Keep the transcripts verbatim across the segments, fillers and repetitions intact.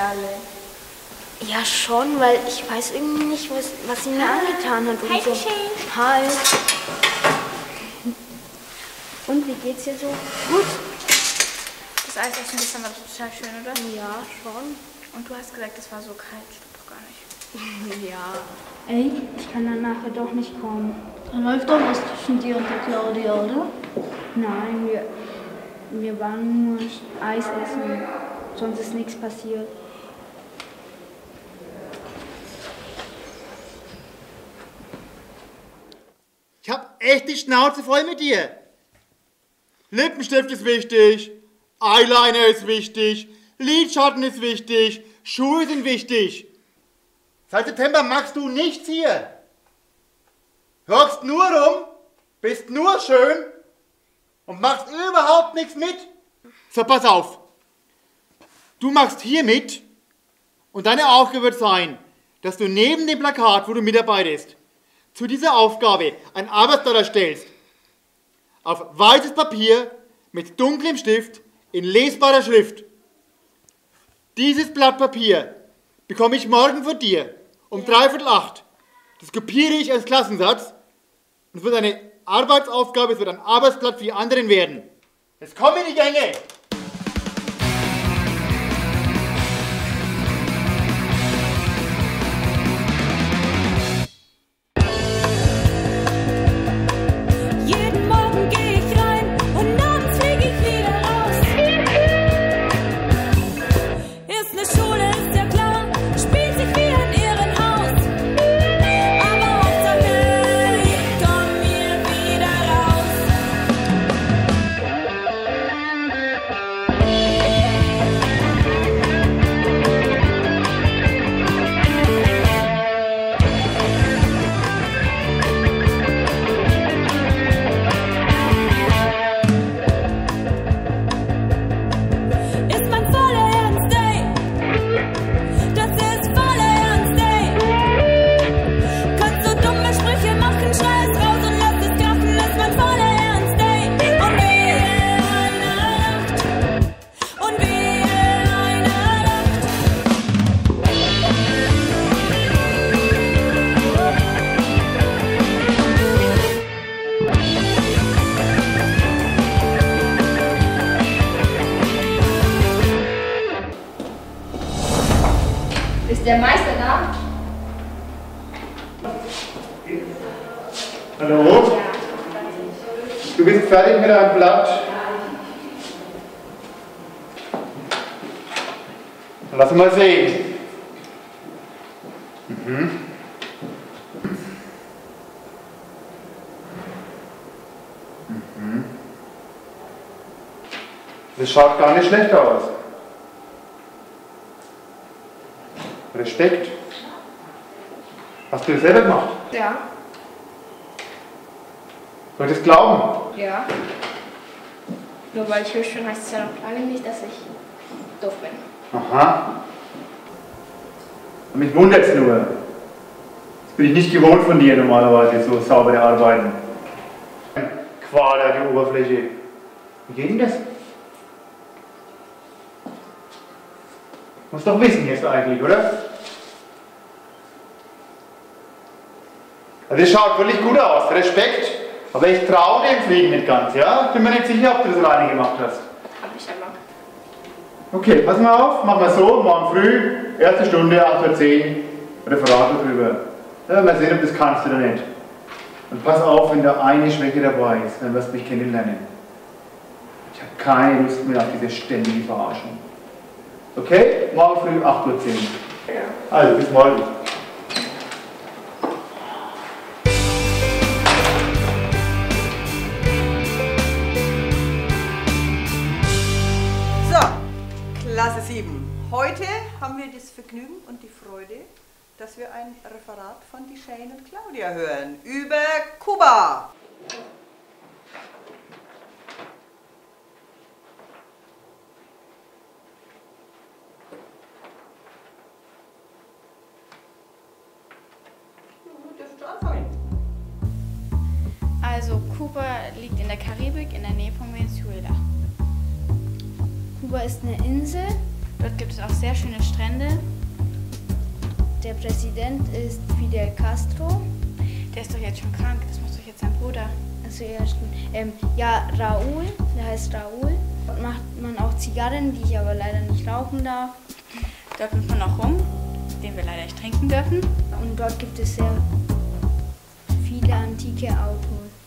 alle. Ja schon, weil ich weiß irgendwie nicht, was, was sie mir ah, angetan hat. Und hi, so. Shane. Hi. Und wie geht's dir so? Gut. Das Eis aus dem Gestern war total schön, oder? Ja, schon. Und du hast gesagt, es war so kalt. Stimmt doch gar nicht. Ja. Ey, ich kann dann nachher doch nicht kommen. Da läuft doch was zwischen dir und der Claudia, oder? Nein, wir, wir waren nur Eis essen. Sonst ist nichts passiert. Ich hab echt die Schnauze voll mit dir. Lippenstift ist wichtig, Eyeliner ist wichtig, Lidschatten ist wichtig, Schuhe sind wichtig. Seit September machst du nichts hier. Hockst nur rum, bist nur schön und machst überhaupt nichts mit. So, pass auf. Du machst hier mit und deine Aufgabe wird sein, dass du neben dem Plakat, wo du mitarbeitest, zu dieser Aufgabe ein Arbeitsblatt erstellst. Auf weißes Papier mit dunklem Stift in lesbarer Schrift. Dieses Blatt Papier bekomme ich morgen von dir um dreiviertel acht. Das kopiere ich als Klassensatz und es wird eine Arbeitsaufgabe, es wird ein Arbeitsblatt für die anderen werden. Jetzt komm in die Gänge! Ist der Meister da? Hallo? Du bist fertig mit deinem Blatt? Lass mal sehen. Mhm. Mhm. Das schaut gar nicht schlecht aus. Respekt. Hast du das selber gemacht? Ja. Soll ich das glauben? Ja. Nur weil ich hübsch bin, heißt es ja noch lange nicht, dass ich doof bin. Aha. Mich wundert es nur. Das bin ich nicht gewohnt von dir normalerweise, so saubere Arbeiten. Quader, die Oberfläche. Wie geht denn das? Muss doch wissen jetzt eigentlich, oder? Also es schaut wirklich gut aus, Respekt. Aber ich traue dem Fliegen nicht ganz, ja? Ich bin mir nicht sicher, ob du das alleine gemacht hast. Hab ich aber. Okay, pass mal auf, machen wir so, morgen früh, erste Stunde, acht Uhr zehn, Referat darüber. Ja, mal sehen, ob das kannst oder nicht. Und pass auf, wenn da eine Schwäche dabei ist, dann wirst du mich kennenlernen. Ich habe keine Lust mehr auf diese ständige Verarschung. Okay? Morgen früh, acht Uhr zehn. Ja. Also, bis morgen. Klasse sieben. Heute haben wir das Vergnügen und die Freude, dass wir ein Referat von die Shane und Claudia hören über Kuba. Also Kuba liegt in der Karibik in der Nähe von Venezuela. Kuba ist eine Insel Dort gibt es auch sehr schöne Strände. Der Präsident ist Fidel Castro. Der ist doch jetzt schon krank, das muss doch jetzt sein Bruder. Also ja, stimmt. Ähm, ja, Raúl, der heißt Raúl. Dort macht man auch Zigarren, die ich aber leider nicht rauchen darf. Dort nimmt man auch rum, den wir leider nicht trinken dürfen. Und dort gibt es sehr viele antike Autos.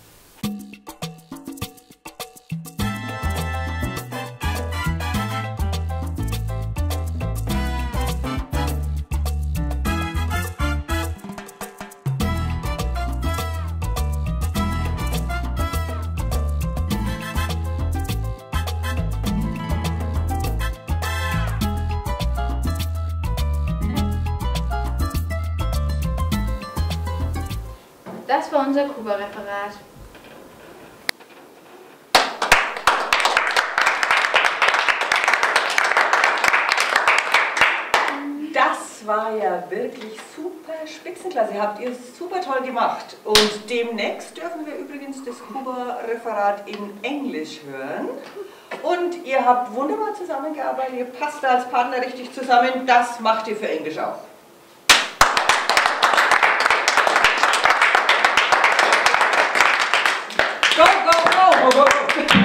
Das war unser Kuba-Referat. Das war ja wirklich super Spitzenklasse. Habt ihr super toll gemacht. Und demnächst dürfen wir übrigens das Kuba-Referat in Englisch hören. Und ihr habt wunderbar zusammengearbeitet. Ihr passt als Partner richtig zusammen. Das macht ihr für Englisch auch. Go, go, go! Go, go, go.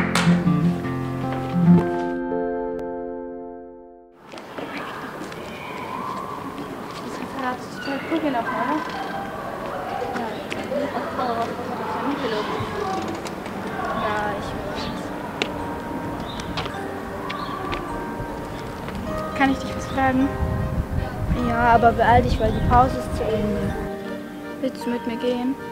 Das Referat ist total cool gelaufen, oder? Ja, ich weiß. Kann ich dich was fragen? Ja, aber beeil dich, weil die Pause ist zu Ende. Willst du mit mir gehen?